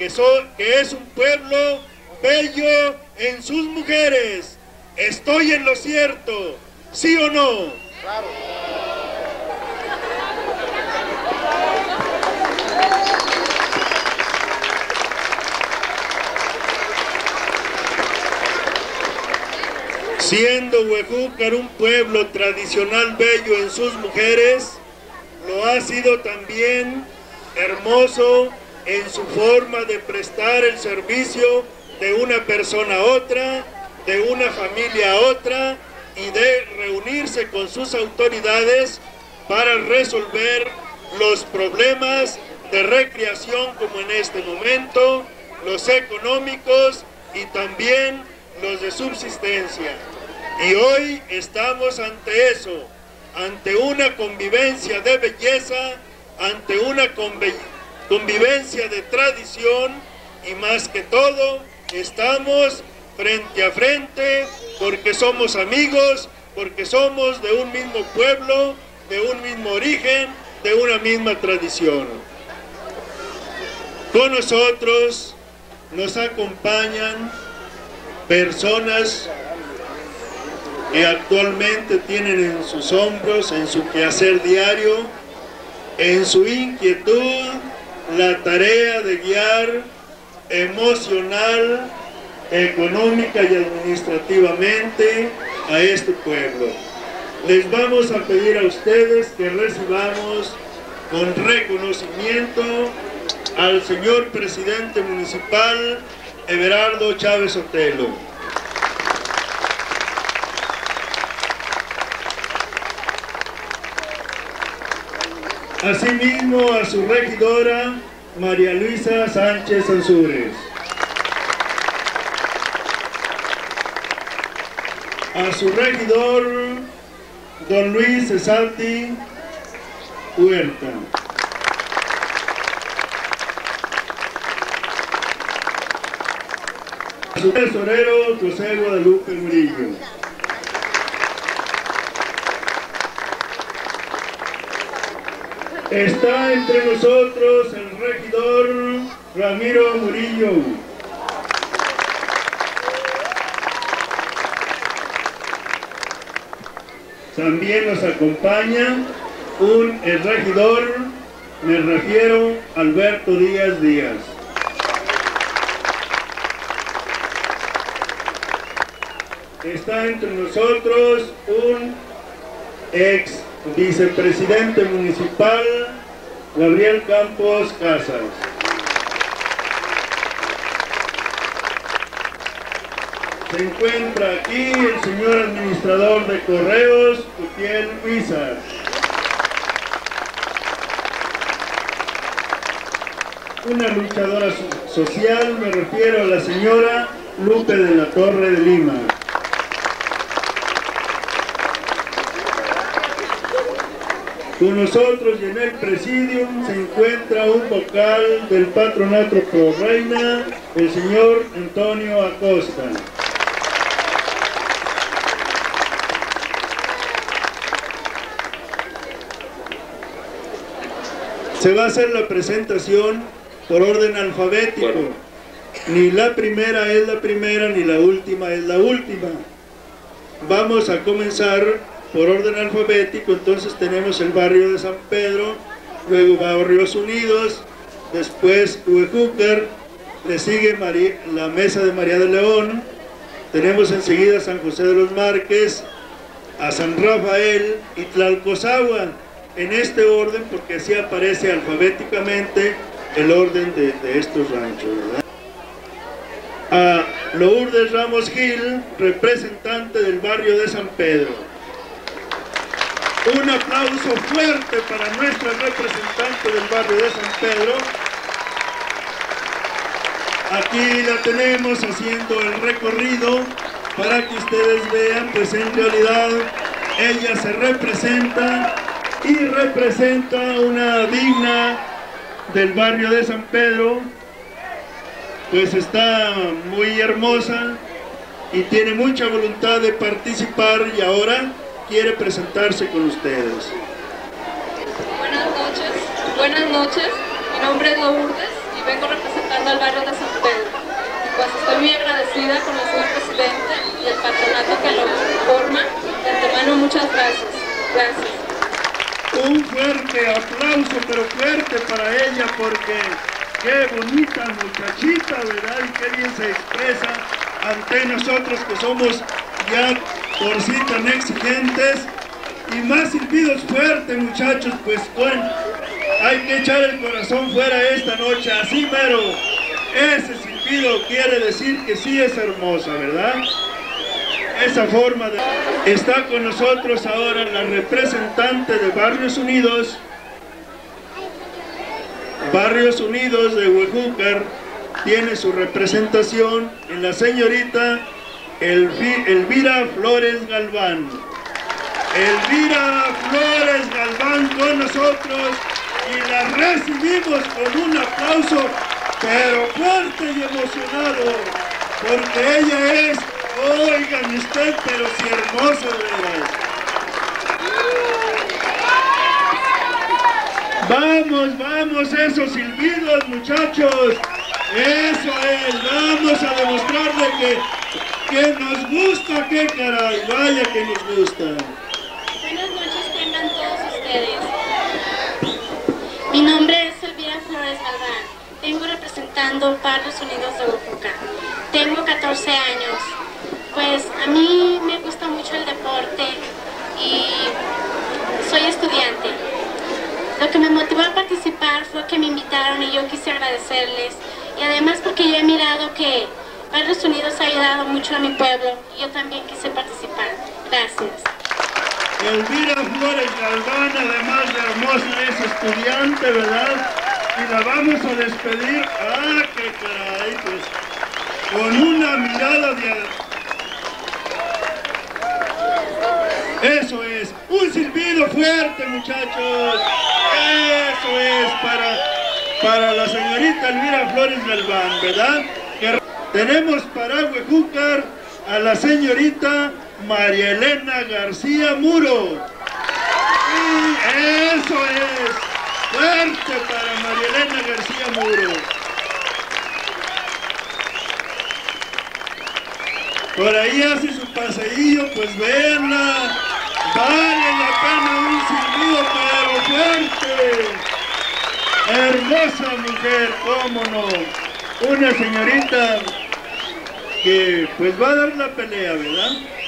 que es un pueblo bello en sus mujeres. ¿Estoy en lo cierto? ¿Sí o no? Claro. Siendo Huejúcar un pueblo tradicional bello en sus mujeres, lo ha sido también hermoso en su forma de prestar el servicio de una persona a otra, de una familia a otra, y de reunirse con sus autoridades para resolver los problemas de recreación, como en este momento, los económicos y también los de subsistencia. Y hoy estamos ante eso, ante una convivencia de belleza, ante una convivencia de tradición, y más que todo estamos frente a frente porque somos amigos, porque somos de un mismo pueblo, de un mismo origen, de una misma tradición. Con nosotros nos acompañan personas que actualmente tienen en sus hombros, en su quehacer diario, en su inquietud, la tarea de guiar emocional, económica y administrativamente a este pueblo. Les vamos a pedir a ustedes que recibamos con reconocimiento al señor presidente municipal, Everardo Chávez Otelo. Asimismo a su regidora, María Luisa Sánchez Ansúrez. A su regidor, don Luis Cesalti Huerta. A su tesorero, José Guadalupe Murillo. Está entre nosotros el regidor Ramiro Murillo. También nos acompaña el regidor, me refiero, Alberto Díaz Díaz. Está entre nosotros un ex vicepresidente municipal, Gabriel Campos Casas. Se encuentra aquí el señor administrador de correos, Utiel Huizar. Una luchadora social, me refiero a la señora Lupe de la Torre de Lima. Con nosotros y en el presidium se encuentra un vocal del patronato Pro Reina, el señor Antonio Acosta. Se va a hacer la presentación por orden alfabético. Ni la primera es la primera, ni la última es la última. Vamos a comenzar por orden alfabético. Entonces tenemos el barrio de San Pedro, luego Barrios Unidos, después Huejúcar, le sigue la Mesa de María de León, tenemos enseguida San José de los Márquez, a San Rafael y Tlalcozahua, en este orden porque así aparece alfabéticamente el orden de estos ranchos, ¿verdad? A Lourdes Ramos Gil, representante del barrio de San Pedro. Un aplauso fuerte para nuestra representante del barrio de San Pedro. Aquí la tenemos haciendo el recorrido para que ustedes vean, pues en realidad ella se representa y representa una digna del barrio de San Pedro, pues está muy hermosa y tiene mucha voluntad de participar y ahora quiere presentarse con ustedes. Buenas noches, mi nombre es Lourdes y y vengo representando al barrio de San Pedro. Pues estoy muy agradecida con el señor presidente y el patronato que lo forma. De antemano, muchas gracias. Gracias. Un fuerte aplauso, pero fuerte para ella, porque qué bonita muchachita, ¿verdad? Y qué bien se expresa ante nosotros que somos ya por sí tan exigentes. Y más silbidos fuertes, muchachos, pues bueno, hay que echar el corazón fuera esta noche, así mero. Ese silbido quiere decir que sí es hermosa, ¿verdad? Esa forma de... Está con nosotros ahora la representante de Barrios Unidos. Barrios Unidos de Huejúcar tiene su representación en la señorita Elvira Flores Galván. Elvira Flores Galván con nosotros y la recibimos con un aplauso, pero fuerte y emocionado, porque ella es, oigan usted, pero si hermosa de verdad. Vamos, vamos, esos silbidos, muchachos. Eso es, vamos a demostrarle que nos gusta, que caray, vaya que nos gusta. Buenas noches tengan todos ustedes. Mi nombre es Elvira Flores Galván. Vengo representando Barrios Unidos de Huejúcar. Tengo 14 años. Pues a mí me gusta mucho el deporte y soy estudiante. Lo que me motivó a participar fue que me invitaron y yo quise agradecerles. Y además porque yo he mirado que Barrios Unidos ha ayudado mucho a mi pueblo y yo también quise participar. Gracias. Elvira Flores Galván, además de hermosa, es estudiante, ¿verdad? Y la vamos a despedir, qué caray, pues, con una mirada de... Eso es, un silbido fuerte, muchachos. Eso es para la señorita Elvira Flores Galván, ¿verdad? Tenemos para Huejúcar a la señorita María Elena García Muro. Y eso es, fuerte para María Elena García Muro. Por ahí hace su paseillo, pues véanla. Vale la pena un silbido, pero fuerte. Hermosa mujer, cómo no. Una señorita que pues va a dar la pelea, ¿verdad?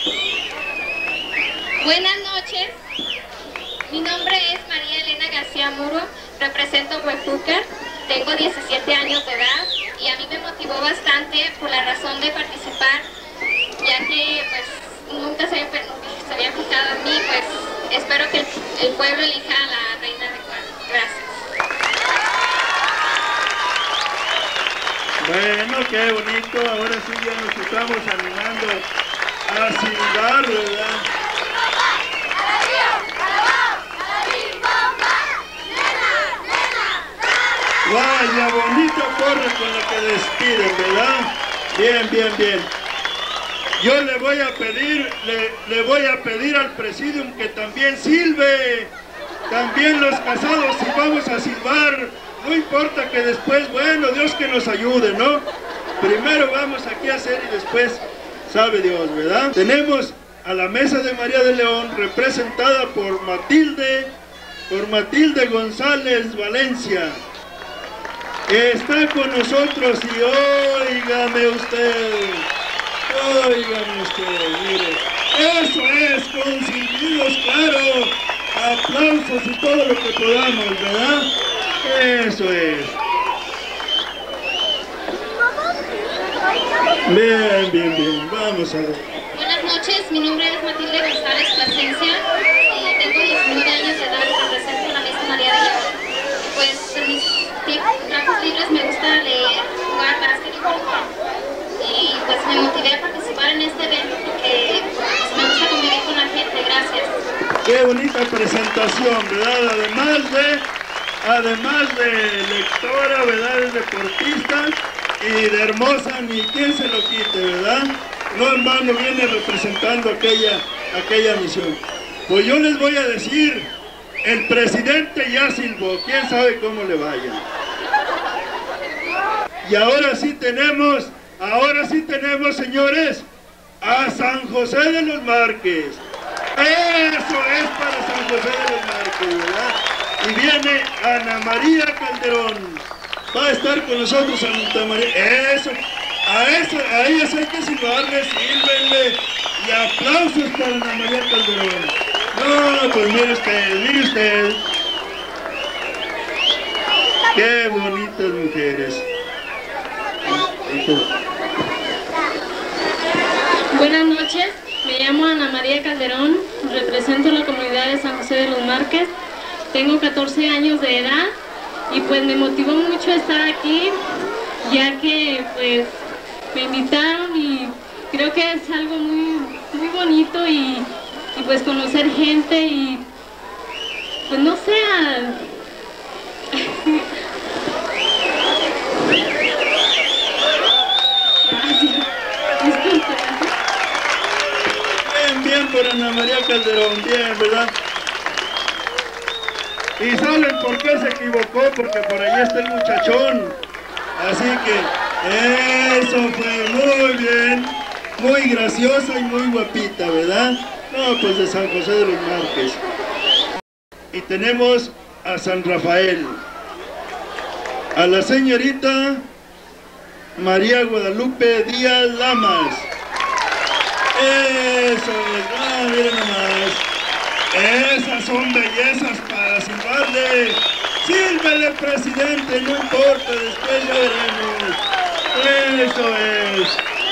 Buenas noches. Mi nombre es María Elena García Muro. Represento Huejúcar. Tengo 17 años de edad y a mí me motivó bastante por la razón de participar, ya que pues nunca se había fijado en mí, pues espero que el pueblo elija a la reina adecuada. Gracias. Bueno, qué bonito, ahora sí ya nos estamos animando a silbar, ¿verdad? Vaya, bonito corre con lo que despiden, ¿verdad? Bien, bien, bien. Yo le voy a pedir al presidium que también silbe. También los casados, si vamos a silbar, no importa que después, bueno, Dios que nos ayude, ¿no? Primero vamos aquí a hacer y después sabe Dios, ¿verdad? Tenemos a la mesa de María de León representada por Matilde González Valencia. Está con nosotros y óigame usted, mire, eso es, con silbidos, claro, aplausos y todo lo que podamos, ¿verdad? Eso es. Bien, bien, bien, vamos a ver. Buenas noches, mi nombre es Matilde González Plasencia y tengo 19 años de edad y represento la mesa María de León. Pues en mis ratos libres me gusta leer, jugar básquet y fútbol. Y pues me motivé a participar en este evento porque pues, me gusta convivir con la gente. Gracias. Qué bonita presentación, ¿verdad? Además de lectora, ¿verdad? Es deportista y de hermosa, ni quien se lo quite, ¿verdad? No en vano viene representando aquella misión. Pues yo les voy a decir, el presidente ya silbó, quién sabe cómo le vaya. Y ahora sí tenemos, señores, a San José de los Márquez. Eso es para San José de los Márquez, ¿verdad? Y viene Ana María Calderón. Va a estar con nosotros Santa María. Eso, a ellos hay que silbarle, sílvenle. Y aplausos para Ana María Calderón. No, pues mire usted. Qué bonitas mujeres. Buenas noches, me llamo Ana María Calderón, represento la comunidad de San José de los Márquez, tengo 14 años de edad y pues me motivó mucho estar aquí, ya que pues me invitaron y creo que es algo muy bonito y pues conocer gente y pues no sé, Bien por Ana María Calderón, bien, ¿verdad? Y ¿saben por qué se equivocó? Porque por ahí está el muchachón. Así que eso fue muy bien, muy graciosa y muy guapita, ¿verdad? No, pues de San José de los Márquez. Y tenemos a San Rafael, a la señorita María Guadalupe Díaz Lamas. Eso es, miren nomás. Esas son bellezas para silbarle. Sílvele, presidente, no importa, después ya veremos. Eso es.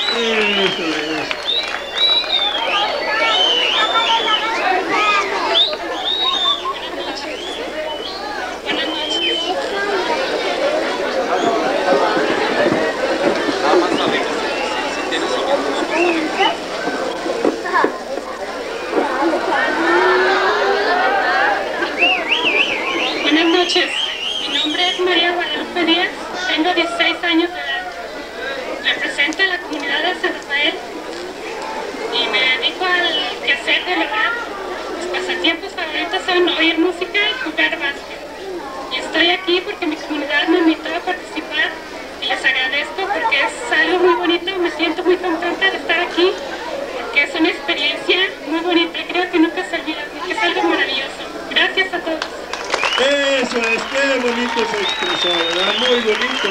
Buenas noches, mi nombre es María Guadalupe Díaz, tengo 16 años de edad, represento a la comunidad de San Rafael y me dedico al quehacer del hogar. Mis pasatiempos favoritos son oír música y jugar básquet. Y estoy aquí porque mi comunidad me invitó a participar y les agradezco porque es algo muy bonito, me siento muy contenta de estar aquí porque es una experiencia muy bonita y creo que nunca se olvida porque es algo maravilloso. Gracias a todos. Eso es, qué bonito se expresó, ¿verdad? Muy bonito.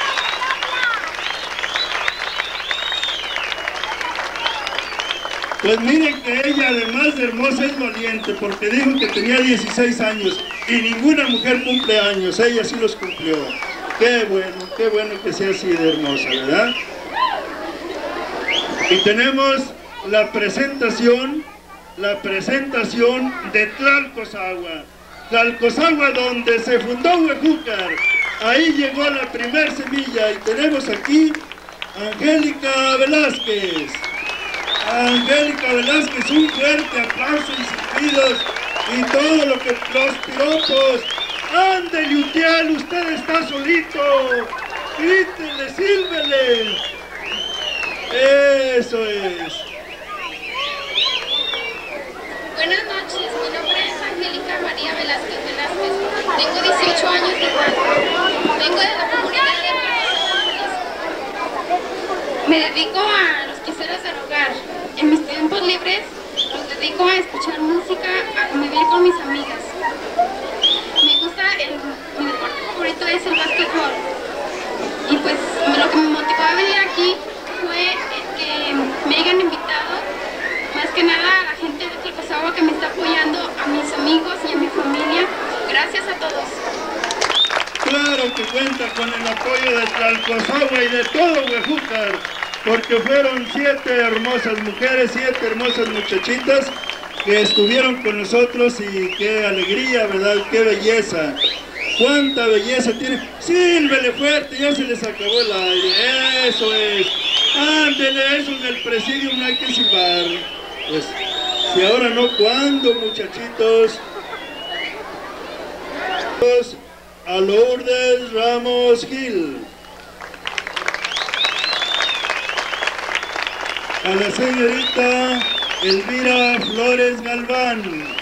Pues miren que ella, además de hermosa, es valiente, porque dijo que tenía 16 años y ninguna mujer cumple años, ella sí los cumplió. Qué bueno que sea así de hermosa, ¿verdad? Y tenemos la presentación de Tlalcozagua. Tlalcozagua, donde se fundó Huejúcar. Ahí llegó la primer semilla y tenemos aquí a Angélica Velázquez. Angélica Velázquez, un fuerte aplauso y silbidos y todo lo que los piropos. ¡Ándele, Utiel! ¡Usted está solito! ¡Grítele, sílvele! ¡Eso es! Buenas noches, mi nombre es Angélica María Velázquez. Tengo 18 años de edad. Vengo de la comunidad de Jalisco. Me dedico a los quehaceres del hogar. En mis tiempos libres los dedico a escuchar música, a convivir con mis amigas. Me gusta, mi deporte favorito es el básquetbol. Y pues lo que me motivó a venir aquí fue que me hayan invitado, más que nada a la gente de Tlalcozagua que me está apoyando, a mis amigos y a mi familia. Gracias a todos. Claro que cuenta con el apoyo de Tlalcozagua y de todo Huejúcar, porque fueron 7 hermosas mujeres, 7 hermosas muchachitas que estuvieron con nosotros y qué alegría, ¿verdad? Qué belleza. ¡Cuánta belleza tiene! ¡Sílvele fuerte! Ya se les acabó el aire. ¡Eso es! ¡Ándele! Eso en el presidium no hay que silbar. Pues, si ahora no, ¿cuándo, muchachitos? A Lourdes Ramos Gil. A la señorita Elvira Flores Galván.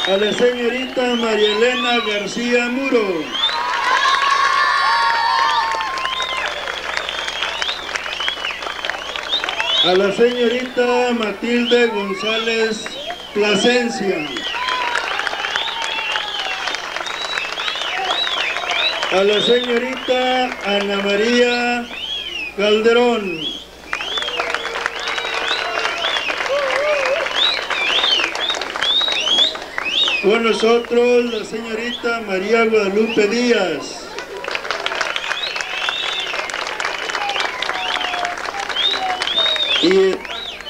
A la señorita María Elena García Muro. A la señorita Matilde González Plasencia. A la señorita Ana María Calderón. Con nosotros la señorita María Guadalupe Díaz. Y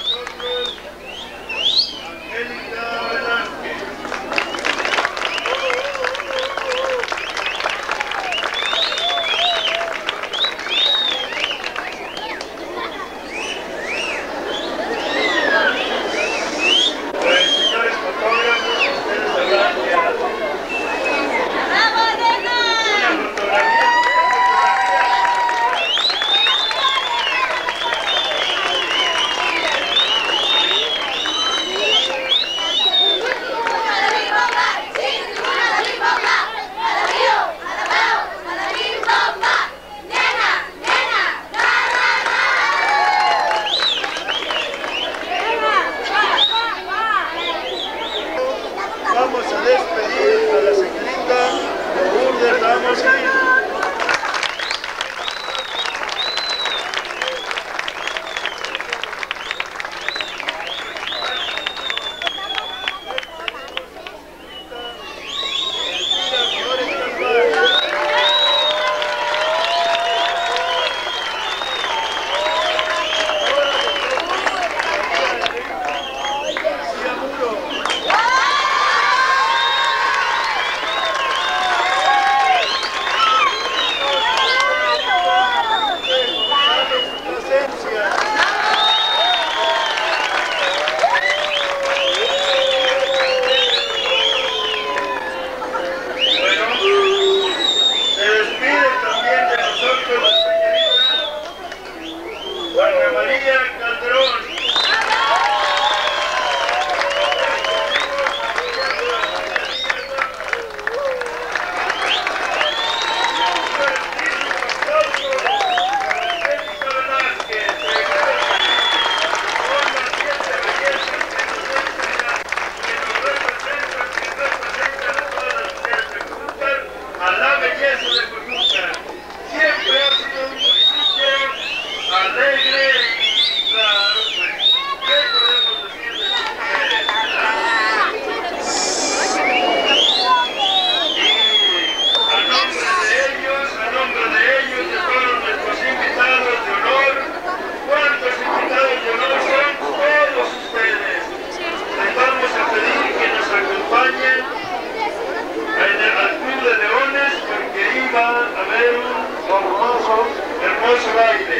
vamos a despedir a la señorita Lourdes Ramos Gil. A ver un hermoso baile.